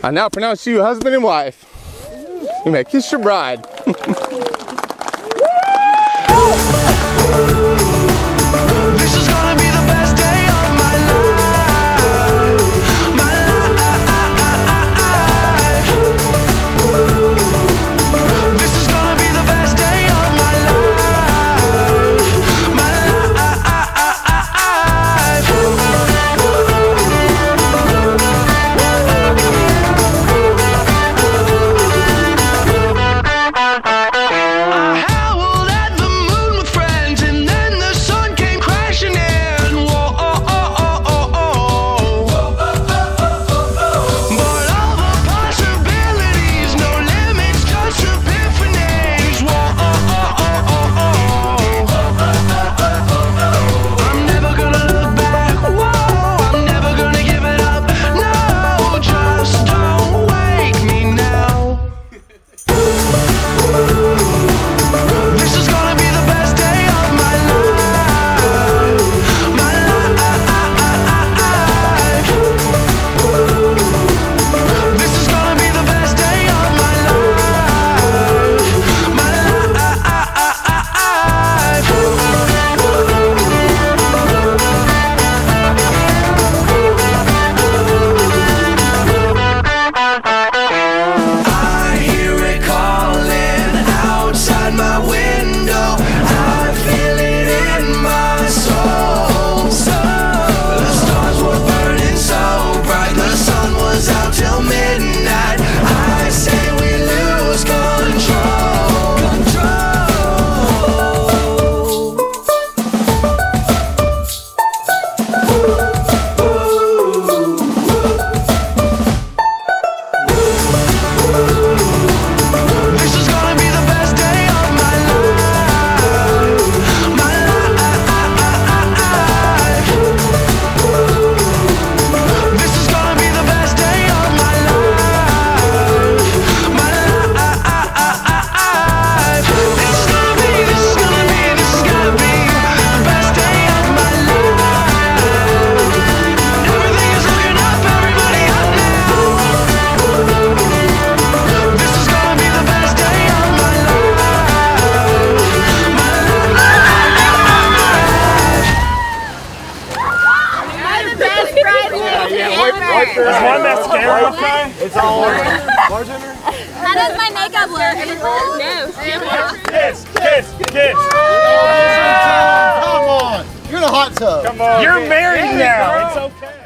I now pronounce you husband and wife. You may kiss your bride. This is gonna be the best day of my life. My life. This is gonna be the best day of my life. My Is one mascara okay? It's all bartender? How does my makeup look? No. Kiss, kiss, kiss. Come on. You're in a hot tub. Come on. You're married now. It's okay.